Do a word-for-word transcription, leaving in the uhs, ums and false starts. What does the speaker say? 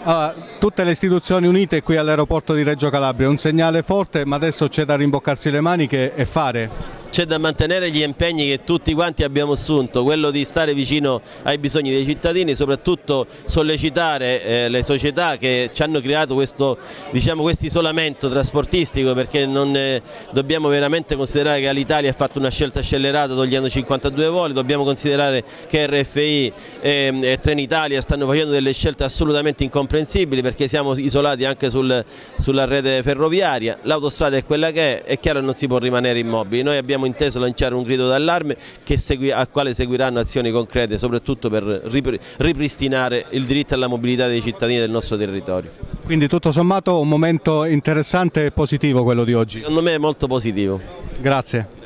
Allora, tutte le istituzioni unite qui all'aeroporto di Reggio Calabria, un segnale forte, ma adesso c'è da rimboccarsi le maniche e fare. C'è da mantenere gli impegni che tutti quanti abbiamo assunto, quello di stare vicino ai bisogni dei cittadini, soprattutto sollecitare eh, le società che ci hanno creato questo diciamo, questo isolamento trasportistico, perché non, eh, dobbiamo veramente considerare che l'Italia ha fatto una scelta scellerata togliendo cinquantadue voli, dobbiamo considerare che R F I e, e Trenitalia stanno facendo delle scelte assolutamente incomprensibili, perché siamo isolati anche sul, sulla rete ferroviaria, l'autostrada è quella che è, è chiaro che non si può rimanere immobili. Noi abbiamo inteso lanciare un grido d'allarme al quale seguiranno azioni concrete, soprattutto per ripristinare il diritto alla mobilità dei cittadini del nostro territorio. Quindi tutto sommato un momento interessante e positivo quello di oggi. Secondo me è molto positivo. Grazie.